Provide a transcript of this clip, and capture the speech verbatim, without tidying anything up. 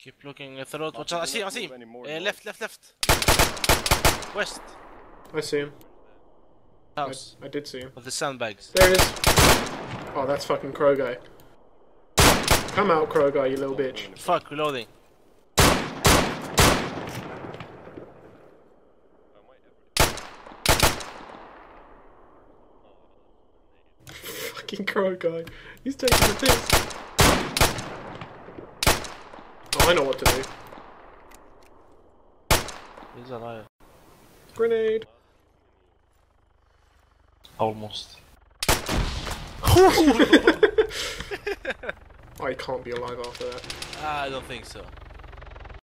Keep looking uh, through. Watch out. I see him, I see him. Uh, left, left, left. West. I see him. House. I, I did see him. With the sandbags. There it is. Oh, that's fucking Crow Guy. Come out, Crow Guy, you little bitch. Fuck, reloading. Fucking Crow Guy. He's taking the piss. Oh, I know what to do. He's alive. Grenade. Almost. Oh, he can't be alive after that. I don't think so.